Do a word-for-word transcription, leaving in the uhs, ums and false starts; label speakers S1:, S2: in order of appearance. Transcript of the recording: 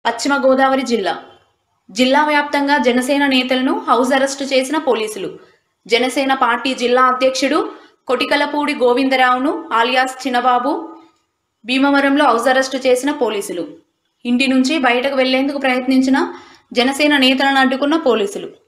S1: పశ్చిమ గోదావరి జిల్లా జిల్లా వ్యాప్తంగా జనసేన నేతలను హౌస్ అరెస్టు చేసిన పోలీసులు. జనసేన పార్టీ జిల్లా అధ్యక్షుడు కొటికలపూడి గోవిందరావును ఆలియాస్ చిన్నబాబు భీమవరంలో హౌస్ అరెస్టు చేసిన పోలీసులు. ఇంటి నుంచి బయటకు వెళ్లేందుకు ప్రయత్నించిన జనసేన నేతలను అడ్డుకున్న పోలీసులు.